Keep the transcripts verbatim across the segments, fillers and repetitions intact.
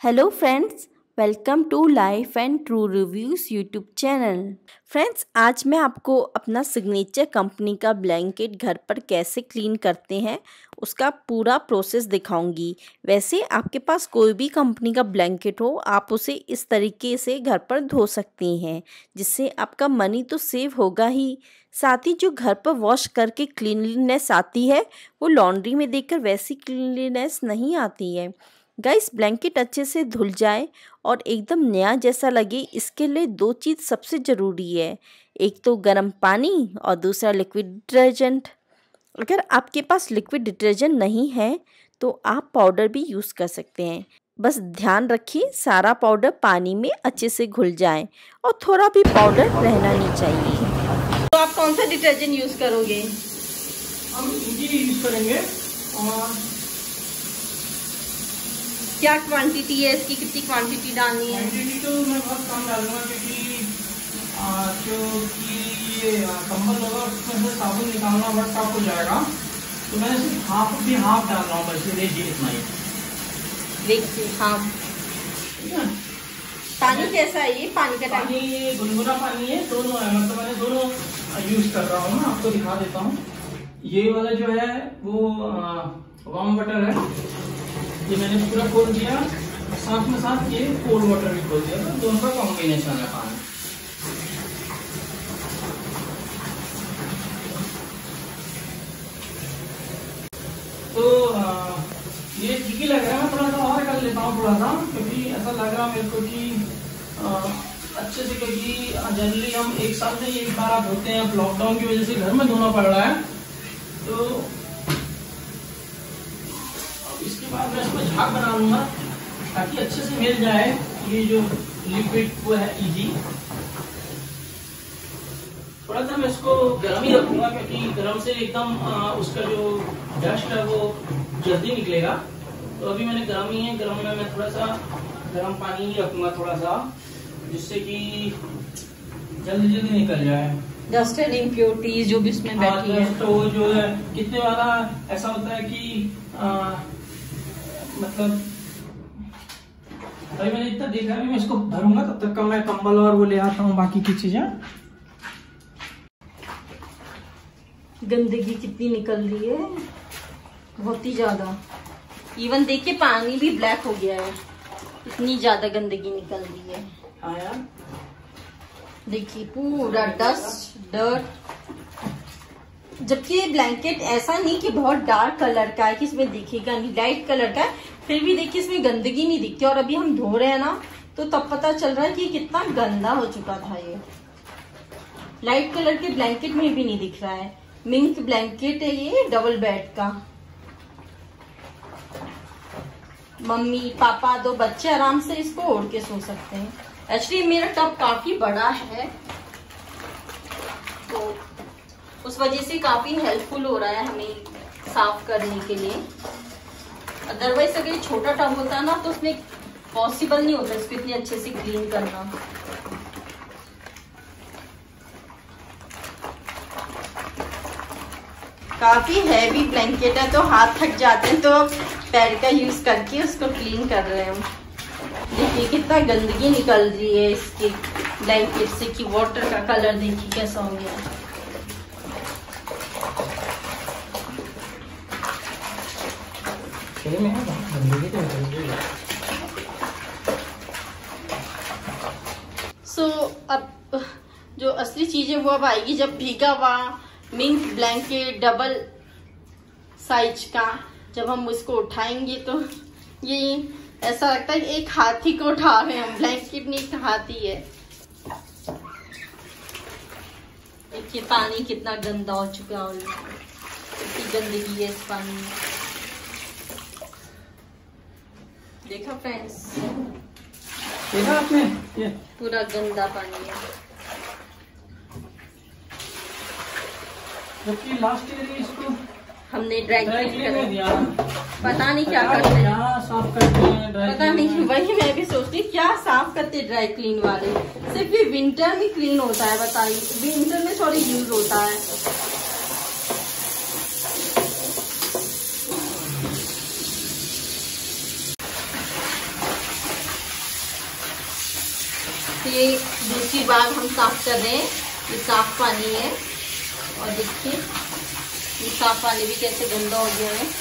Hello friends, welcome to life and true reviews YouTube channel. Friends, आज मैं आपको अपना सिग्नेचर कंपनी का ब्लैंकेट घर पर कैसे क्लीन करते हैं उसका पूरा प्रोसेस दिखाऊंगी। वैसे आपके पास कोई भी कंपनी का ब्लैंकेट हो, आप उसे इस तरीके से घर पर धो सकती हैं, जिससे आपका मनी तो सेव होगा ही, साथ ही जो घर पर वॉश करके क्लीनलीनेस आती है वो लॉन्ड्री में देखकर वैसी क्लीनलीनेस नहीं आती है। गाइस, ब्लैंकेट अच्छे से धुल जाए और एकदम नया जैसा लगे, इसके लिए दो चीज़ सबसे ज़रूरी है। एक तो गर्म पानी और दूसरा लिक्विड डिटर्जेंट। अगर आपके पास लिक्विड डिटर्जेंट नहीं है तो आप पाउडर भी यूज़ कर सकते हैं। बस ध्यान रखिए सारा पाउडर पानी में अच्छे से घुल जाए और थोड़ा भी पाउडर रहना नहीं चाहिए। तो आप कौन सा डिटर्जेंट यूज़ करोगे? हम इजी यूज़ करेंगे। और क्या क्वांटिटी है इसकी, कितनी क्वांटिटी डालनी है? क्वांटिटी तो मैं बहुत कम डालूंगा क्योंकि क्योंकि ये कंबल होगा उसमें से साबुन निकालना बहुत टफ हो जाएगा, तो मैं सिर्फ हाफ भी हाफ डाल रहा हूँ बस। ये देखिए इतना ही देखिए। हाँ, ठीक है। पानी कैसा है ये? पानी का पानी ये गुनगुना पानी है, दोनों है, मतलब मैंने दोनों यूज कर रहा हूँ ना। आपको दिखा देता हूँ। ये वाला जो है वो वार्म वाटर है, ये मैंने पूरा खोल दिया, साथ में साथ ये कोल्ड वाटर भी खोल दिया, तो दोनों का कॉम्बिनेशन है पानी। तो आ, ये ठीक ही लग रहा है। मैं थोड़ा सा और कर लेता हूँ थोड़ा सा, क्योंकि ऐसा लग रहा मेरे को कि आ, अच्छे से, क्योंकि जनरली हम एक साल में एक बार आप धोते हैं, लॉकडाउन की वजह से घर में धोना पड़ रहा है। तो इसके बाद मैं इसमें झाग बना लूंगा ताकि अच्छे से मिल जाए ये जो लिक्विड वो है इजी। थोड़ा सा मैं इसको गर्म ही रखूंगा क्योंकि गर्म से एकदम आ, उसका जो डस्ट है वो जल्दी निकलेगा। तो अभी मैंने गर्म ही है, गर्म में मैं थोड़ा सा गर्म पानी ही रखूंगा थोड़ा सा, जिससे कि जल्दी जल्दी निकल जाए डस्ट एंड इम्प्योरिटीज जो भी उसमें बैठी है। तो वो जो है कितने वाला ऐसा होता है कि आ, मतलब भाई मैंने इतना देखा भी, मैं इसको भरूंगा तब तक का मैं कंबल और वो ले आता हूँ बाकी की चीजें। गंदगी कितनी निकल रही है, बहुत ही ज्यादा। इवन देखिए पानी भी ब्लैक हो गया है, इतनी ज्यादा गंदगी निकल रही है। हाँ यार, देखिए पूरा डस्ट डर्ट। जबकि ये ब्लैंकेट ऐसा नहीं कि बहुत डार्क कलर का है कि इसमें दिखेगा नहीं, लाइट कलर का है, फिर भी देखिए इसमें गंदगी नहीं दिखती। और अभी हम धो रहे हैं ना, तो तब पता चल रहा है कि कितना गंदा हो चुका था। ये लाइट कलर के ब्लैंकेट में भी नहीं दिख रहा है। मिंक ब्लैंकेट है ये, डबल बेड का। मम्मी पापा दो बच्चे आराम से इसको ओढ़ के सो सकते हैं। एक्चुअली मेरा टब काफी बड़ा है, तो उस वजह से काफी हेल्पफुल हो रहा है हमें साफ करने के लिए। अदरवाइज अगर छोटा टब होता है ना, तो उसमें पॉसिबल नहीं होता इसको इतने अच्छे से क्लीन करना। काफी हैवी ब्लैंकेट है, तो हाथ थक जाते हैं, तो पैर का यूज करके उसको क्लीन कर रहे हैं हम। देखिए कितना गंदगी निकल रही है इसके ब्लैंकेट से, कि वाटर का कलर देखिए कैसा हो गया। सो so, अब जो असली चीज है वो अब आएगी, जब भीगा हुआ मिंक ब्लैंकेट डबल साइज का जब हम इसको उठाएंगे, तो ये ऐसा लगता है कि एक हाथी को उठा रहे हैं हम। ब्लैंकेट नहीं, एक हाथी है। देखिए पानी कितना गंदा हो चुका है, कितनी गंदगी है इस पानी में। देखा फ्रेंड्स, देखा आपने, ये पूरा गंदा पानी है। जबकि लास्ट ईयर इसको हमने ड्राई क्लीन कर दिया, पता नहीं क्या करते हैं, यहाँ साफ करते हैं ड्राई पता नहीं। वही मैं भी सोचती क्या साफ करते हैं ड्राई क्लीन वाले। सिर्फ ये विंटर में क्लीन होता है, बताइए। विंटर में सॉरी यूज होता है। ये दूसरी बार हम साफ कर रहे हैं। ये साफ पानी है और देखिए ये साफ पानी भी कैसे गंदा हो गया है।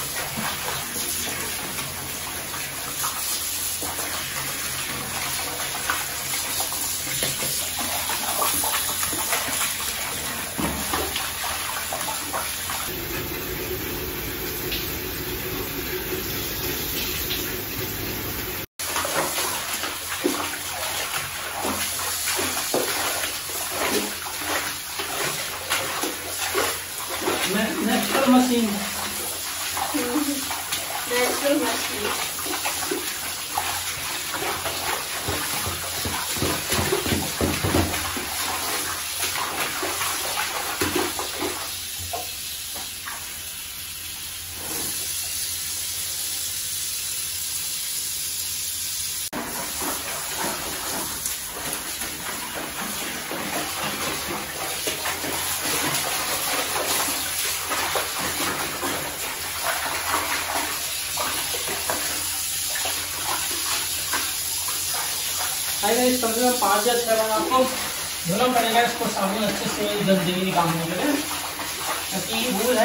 Natural machine natural machine. कम से कम पाँच या छह बार आपको धोना पड़ेगा इसको साबुन अच्छे से गंदगी निकालने के लिए, क्योंकि ये धूल है।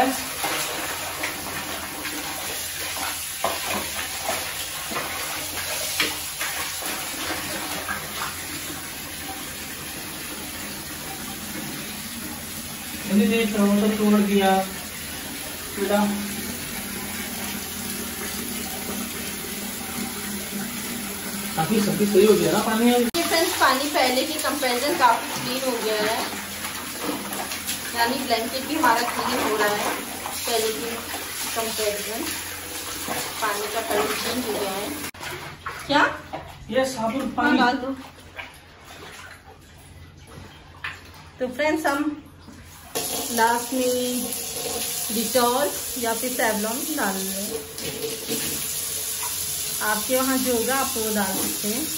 देर तो तोड़ दिया बेटा। काफी सब्जी सही हो गया ना पानी। फ्रेंड्स पानी पहले के कंपैरिजन काफी क्लीन हो गया है, यानी ब्लैंकेट भी हमारा क्लीन हो रहा है पहले के कंपैरिजन। पानी का कलर चेंज हो गया है। क्या ये साबुन पानी डाल दो। तो फ्रेंड्स हम लास्ट में डिटॉल या फिर सेवलॉन डाल लेंगे। आपके वहाँ जो होगा आप वो डाल सकते हैं,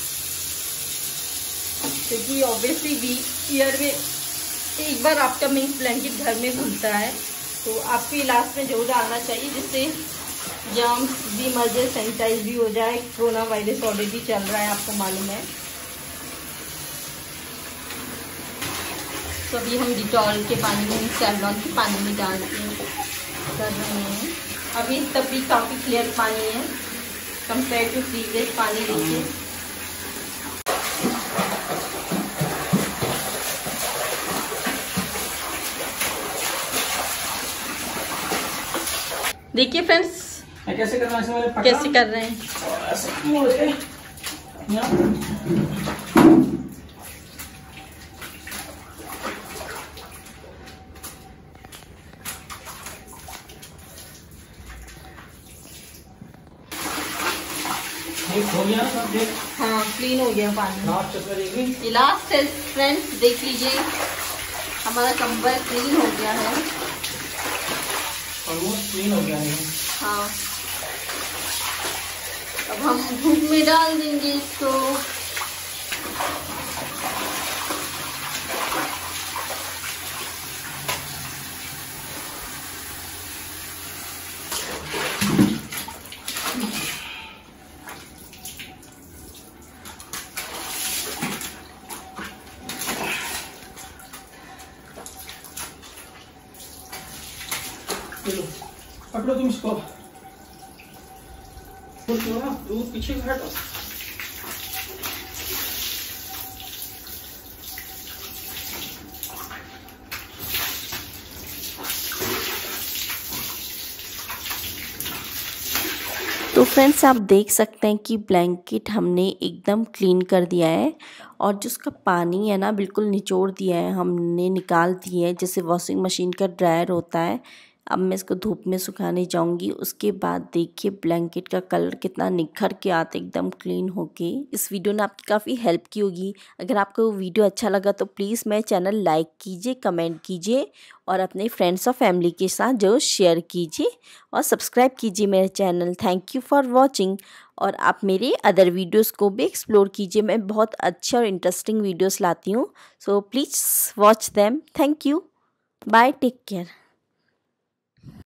क्योंकि ऑब्वियसली भी ईयर में एक बार आपका मिंक ब्लैंकेट घर में घुलता है, तो आपको लास्ट में जो डालना चाहिए, जिससे जर्म्स भी मर जाए, सैनिटाइज भी हो जाए। कोरोना वायरस ऑलरेडी चल रहा है, आपको मालूम है। तो अभी हम डिटॉल के पानी में, सेवलॉन के पानी में डाल के कर रहे हैं। अभी तब भी काफ़ी क्लियर पानी है कंपेयर टू प्रीवियस पानी। देखिए देखिए फ्रेंड्स कैसे करना है, कैसे कर रहे हैं। हो गया ना सब, देख। हाँ क्लीन हो गया पानी। लास्ट ये लास्ट है फ्रेंड्स, देख लीजिए हमारा कंबल क्लीन हो गया है, ऑलमोस्ट क्लीन हो गया है। हाँ अब हम धूप में डाल देंगे इसको। पकड़ो तुम इसको, दूध पीछे हटो। तो फ्रेंड्स आप देख सकते हैं कि ब्लैंकेट हमने एकदम क्लीन कर दिया है, और जो उसका पानी है ना बिल्कुल निचोड़ दिया है, हमने निकाल दिया है, जैसे वॉशिंग मशीन का ड्रायर होता है। अब मैं इसको धूप में सुखाने जाऊंगी। उसके बाद देखिए ब्लैंकेट का कलर कितना निखर के आता है, एकदम क्लीन होके। इस वीडियो ने आपकी काफ़ी हेल्प की होगी। अगर आपको वीडियो अच्छा लगा तो प्लीज़ मेरे चैनल लाइक कीजिए, कमेंट कीजिए और अपने फ्रेंड्स और फैमिली के साथ जरूर शेयर कीजिए और सब्सक्राइब कीजिए मेरे channel. Thank you for watching. और आप मेरे अदर वीडियोस को भी एक्सप्लोर कीजिए, मैं बहुत अच्छे और इंटरेस्टिंग वीडियोस लाती हूँ। So please watch them. Thank you, bye, take care.